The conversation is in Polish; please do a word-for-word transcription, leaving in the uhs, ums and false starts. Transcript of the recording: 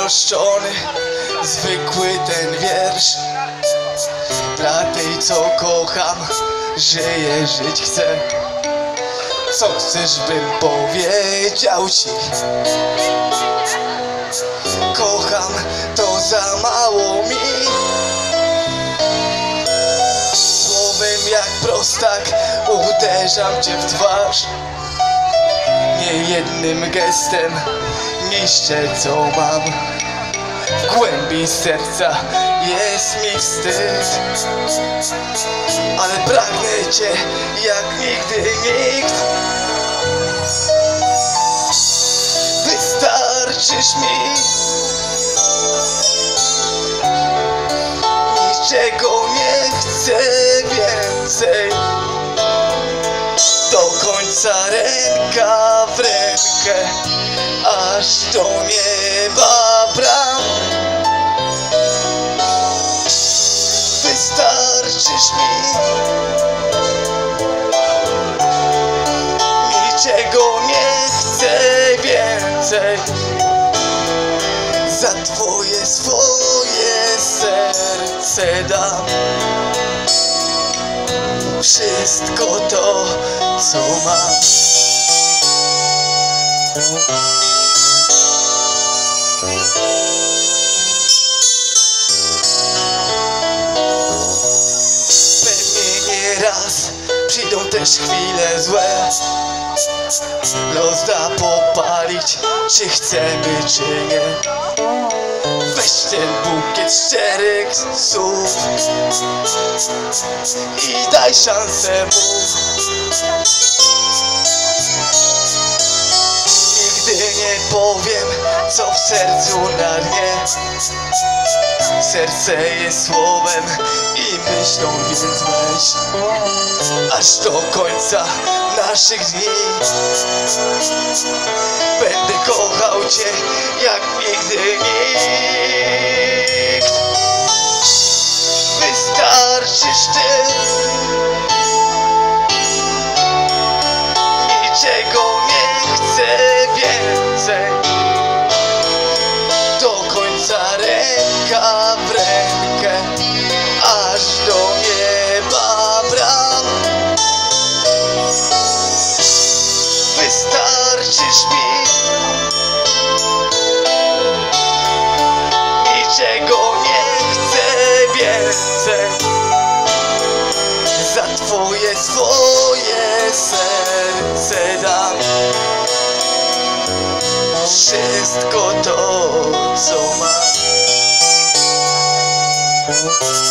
uproszczony, zwykły ten wiersz. Dla tej, co kocham, żyję, żyć chcę. Co chcesz, bym powiedział ci? Kocham, to za mało mi. Słowem jak prostak uderzam cię w twarz. Niejednym gestem niszczę, co mam. W głębi serca jest mi wstyd, ale pragnę cię jak nigdy nikt. Wystarczysz mi, niczego nie chcę więcej. Do końca ręka w rękę, aż do nieba bram. Wystarczysz mi, niczego nie chcę więcej. Za twoje swoje serce dam wszystko to, co mam. Pewnie nieraz przyjdą też chwile złe. Los da popalić, czy chcemy, czy nie. Weź ten bukiet szczerych słów i daj szansę mu. Nigdy nie powiem, co w sercu na dnie. Serce jest słowem i myślą, więc weź aż do końca naszych dni. Będę kochał cię jak nigdy nikt. Wystarczysz ty, niczego nie chcę więcej. Do końca ręka w rękę, aż do nieba bram. Wystarczysz mi, niczego nie chcę więcej. Za twoje swoje serce dam wszystko to, co mam.